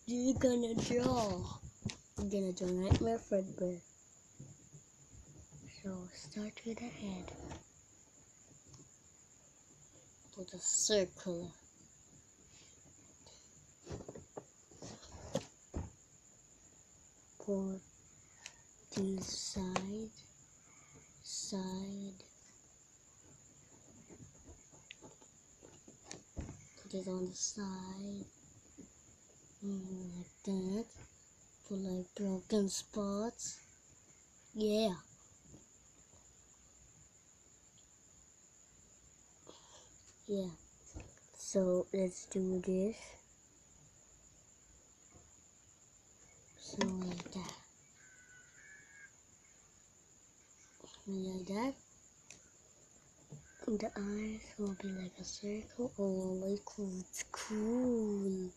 You're gonna draw. We're gonna draw Nightmare Fredbear. So start with the head. Put a circle. Put the side. Put it on the side. Like that. Put like broken spots. Yeah. Yeah. So let's do this. So like that. Like that. The eyes will be like a circle. Oh, like it's cool.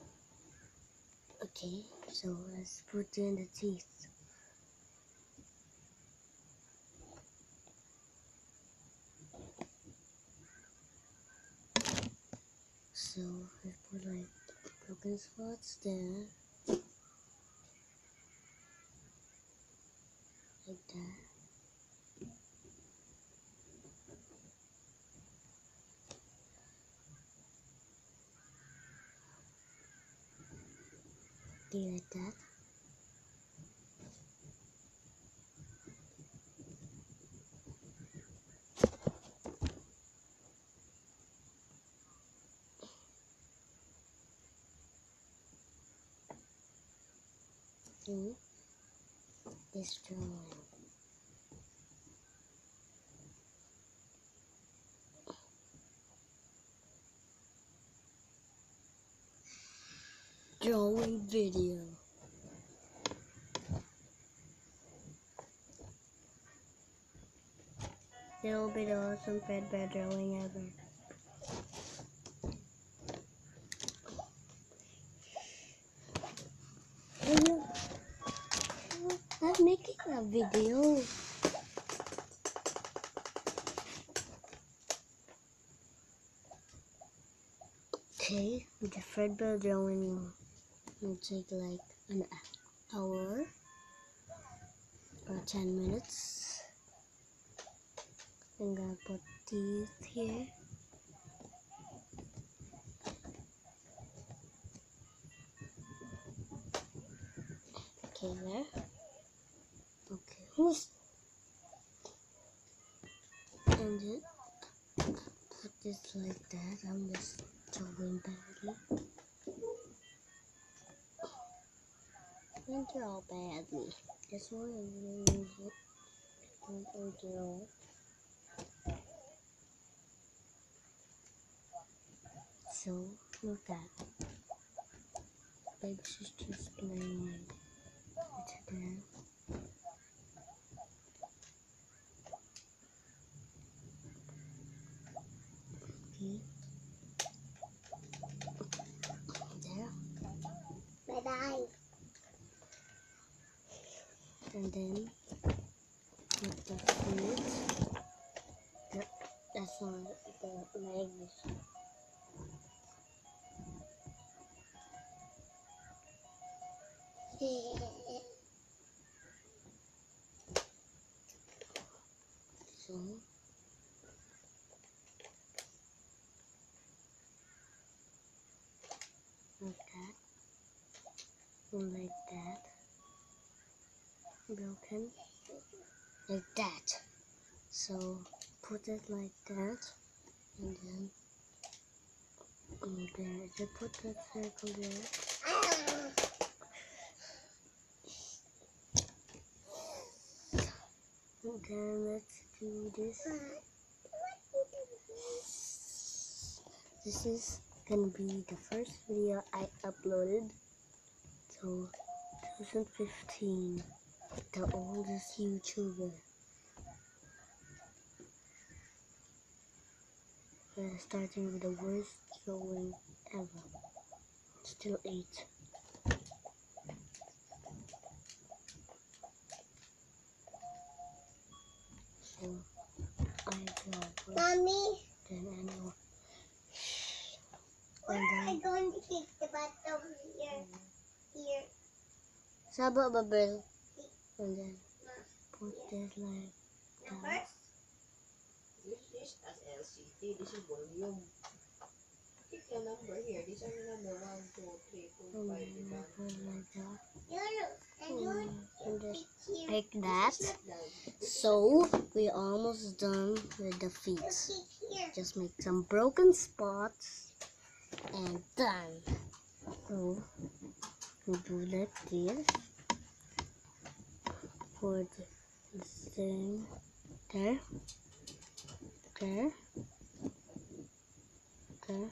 Okay, so let's put in the teeth. So let's put like broken spots there. Like that. Okay, like that. This drawing. Drawing video. It'll be the awesome Fredbear drawing ever. I'm making a video. Okay, the Fredbear drawing will take like an hour or 10 minutes. I'm gonna put teeth here. Okay, there. Okay, and then put this like that. I'm just drawing badly. Don't draw badly. That's why I'm gonna use it. Don't draw. So look at big sister's playing with them. Okay. There. Bye bye. And then put the feet. That's not the legs. So like that, like that, broken, like that. So put it like that, and then there. Just put that circle there. And then let's do this. This is gonna be the first video I uploaded. So 2015, the oldest YouTuber. We're starting with the worst drawing ever. Still 8. So I draw first. Mommy. Then I know. What am I going to kick the button here? Sabak bubble. And then put this like that. This as LCD. This is volume. Keep the number here. These are the number 1, 2, 3, 4, 5, And then I put it like that. And just This like that. is not loud. So we're almost done with the feet. Just make some broken spots and done. So we do like this. Put this thing there, there, there,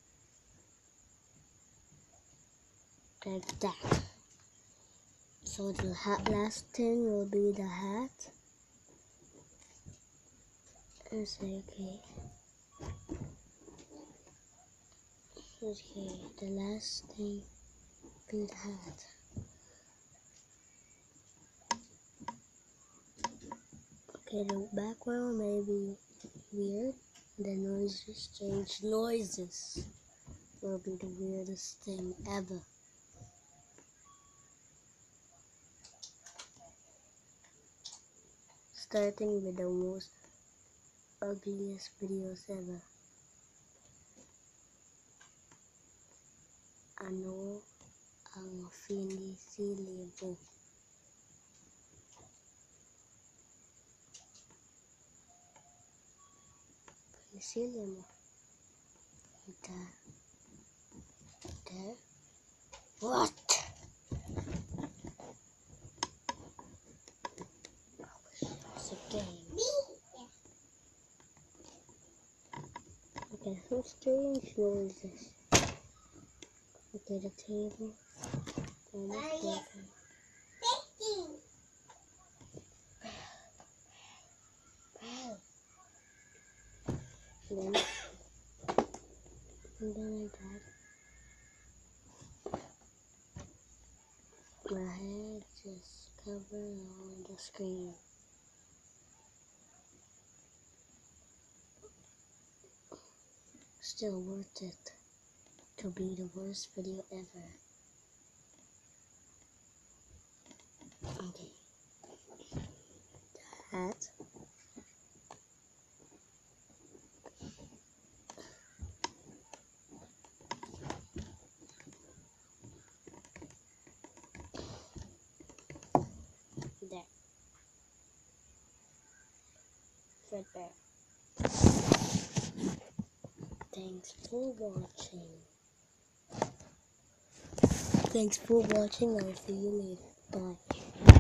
like that. So the last thing will be the hat. And say okay. Okay, the last thing be the hat. Okay, the background may be weird. The noises change. Noises will be the weirdest thing ever. Starting with the most ugliest videos ever. Ano ang finisili mo? Finisili mo. There. What? It's a game. Okay, some strange noises. Okay, the table. Almost broken. And then like that. My head just covered on the screen. Still worth it to be the worst video ever. Okay. That. There. Right there. Thanks for watching. Thanks for watching. I'll see you later. Bye.